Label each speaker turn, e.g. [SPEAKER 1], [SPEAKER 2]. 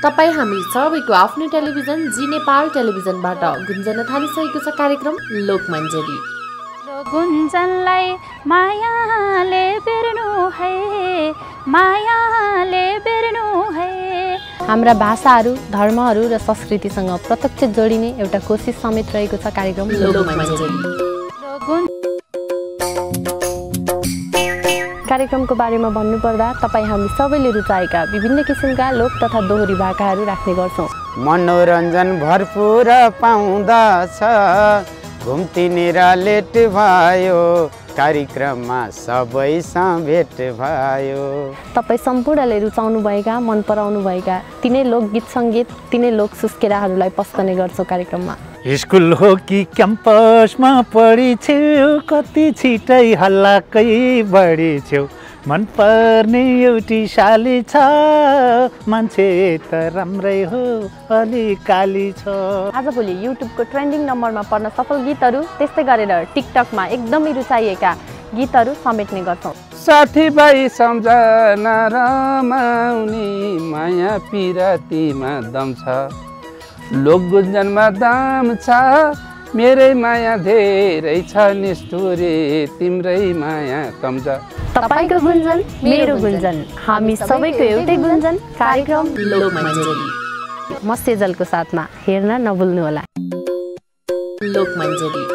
[SPEAKER 1] तपाईँ हामी सबैको आफ्नो टेलिभिजन जी नेपाल टेलिभिजनबाट गुन्जन थालिसकेको छ कार्यक्रम लोकमञ्जरी।
[SPEAKER 2] गुन्जनलाई मायाले बेर्नु है, मायाले बेर्नु है। हाम्रा भाषाहरू, धर्महरू र संस्कृतिसँग प्रत्यक्ष जोडिने एउटा कोसिस समेत रहेको छ कार्यक्रम लोकमञ्जरी। कार्यक्रमको बारेमा भन्नुपर्दा तपाईँ हामी सबैले रुचाएका विभिन्न किसिमका लोक तथा दोहोरी भाकाहरू राख्ने गर्छौँ।
[SPEAKER 3] मनोरञ्जन भरपुर पाउँदछ, घुम्ती निरालेट भयो, कार्यक्रममा सबैसँग भेट भयो।
[SPEAKER 2] तपाईँ सम्पूर्णले रुचाउनुभएका, मन पराउनुभएका तिनै लोकगीत सङ्गीत, तिनै लोक सुस्केराहरूलाई पस्कने गर्छौँ कार्यक्रममा।
[SPEAKER 4] स्कुल हो कि क्याम्पसमा पढिछ्यौ, कति छिटै हल्लाकै बढिछ्यौ, मन पर्ने एउटी साली छ, मान्छे त राम्रै हो अलि काली छ।
[SPEAKER 2] आजभोलि युट्युबको ट्रेन्डिङ नम्बरमा पर्न सफल गीतहरू, त्यस्तै गरेर टिकटकमा एकदमै रुचाइएका गीतहरू समेट्ने गर्छौँ।
[SPEAKER 5] साथीभाइ सम्झना रमाउने, माया पिरातीमा दम छ, लोक गुन्जनमा दाम छ, मेरै माया धेरै छ, निष्ठुरी तिम्रै माया कम छ।
[SPEAKER 2] तपाईको गुन्जन मेरो गुन्जन, हामी सबैको एउटै गुन्जन, कार्यक्रम
[SPEAKER 1] लोकमञ्जरी।
[SPEAKER 2] म सेजलको साथमा हेर्न नभुल्नुहोला।
[SPEAKER 1] लोकमञ्जरी।